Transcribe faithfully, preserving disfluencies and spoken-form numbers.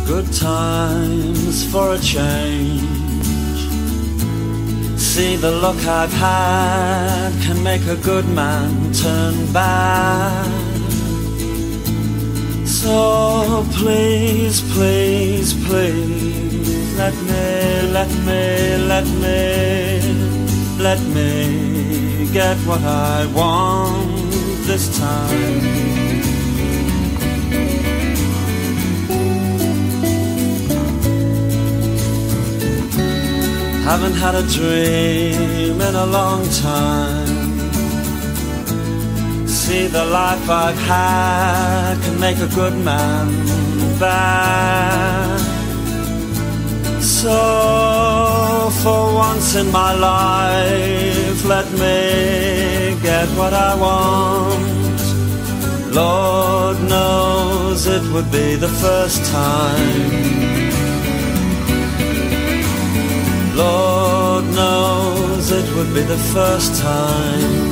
Good times for a change. See, the luck I've had can make a good man turn bad. So please, please, please, let me, let me, let me, let me get what I want this time. Haven't had a dream in a long time. See, the life I've had can make a good man bad. So for once in my life, let me get what I want. Lord knows it would be the first time. Lord knows it would be the first time.